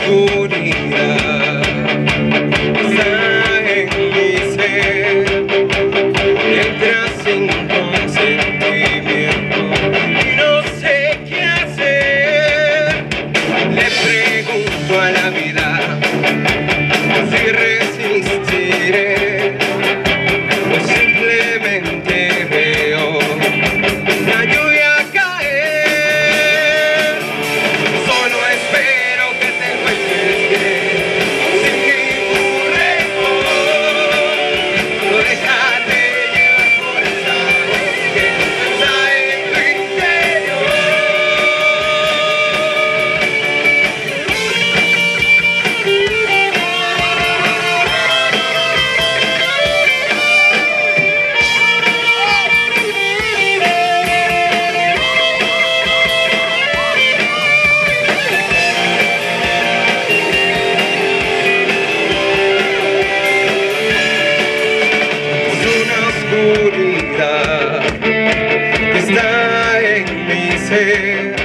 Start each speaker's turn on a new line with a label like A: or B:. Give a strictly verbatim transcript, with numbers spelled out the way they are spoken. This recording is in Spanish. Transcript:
A: oscuridad está en mi ser, entra sin consentimiento y no sé qué hacer. Le pregunto a la vida si resistiré o simplemente veo la lluvia caer. Solo espero que te encuentres bien, sin ningún rencor. No déjate llevar por esa voz que está en tu interior. Oscuridad que está en mi ser,